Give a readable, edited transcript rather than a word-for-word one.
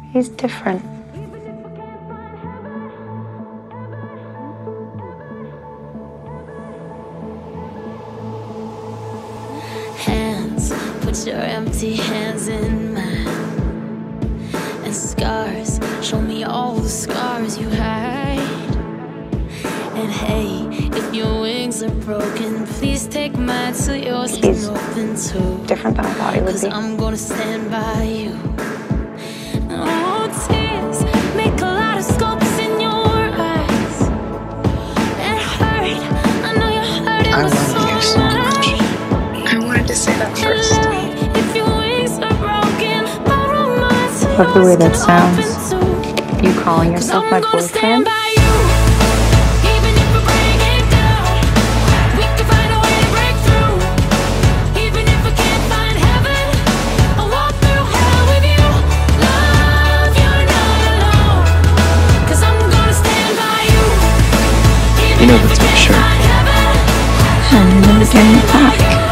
He's different. Hands, put your empty hands in mine. And scars, show me all the scars you hide. And hey, if your wings are broken, please take mine so yours can open too. Different than I thought he would be. 'Cause I'm gonna stand by you. Oh, tears make a lot of sculpts in your eyes. It hurt, I know you hurt. I love you so much. I wanted to say that first. If your wings are broken, borrow mine so Love the way yours that can sounds. open too. You calling yourself my boyfriend? You know that's for sure. I'm never getting back.